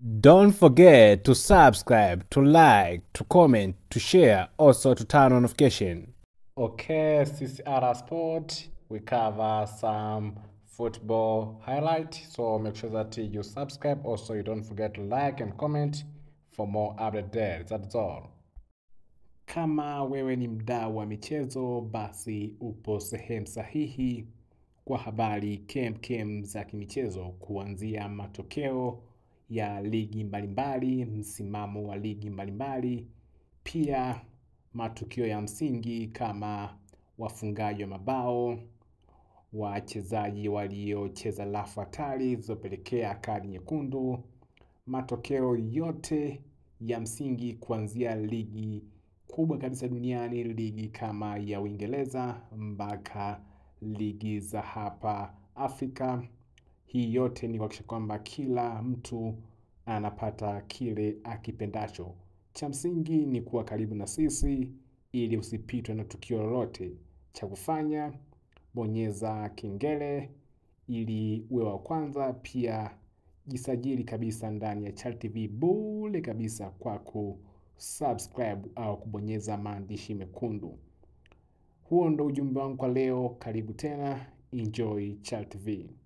Don't forget to subscribe, to like, to comment, to share, also to turn on notification. Okay, CCR Sport, we cover some football highlight, so make sure that you subscribe. Also, you don't forget to like and comment for more update there. That's all. Kama wewe ni mdau wa michezo, basi upo sehemu sahihi kwa habari kemkem za kimichezo, kuanzia matokeo ya ligi mbalimbali, msimamo wa ligi mbalimbali, pia matukio ya msingi kama wafungaji wa mabao, wachezaji waliocheza rafu hatari zilizopelekea kadi nyekundu, matokeo yote ya msingi kuanzia ligi kubwa kabisa duniani, ligi kama ya Uingereza mpaka ligi za hapa Afrika. Hii yote ni kuhakikisha kwamba kila mtu anapata kile akipendacho. Cha msingi ni kuwa karibu na sisi ili usipitwe na tukio lolote. Cha kufanya, bonyeza kengele ili uwe wa kwanza. Pia jisajili kabisa ndani ya Chal TV bure kabisa kwa kusubscribe au kubonyeza maandishi mekundu. Huo ndo ujumbe wangu kwa leo. Karibu tena, enjoy Chal TV.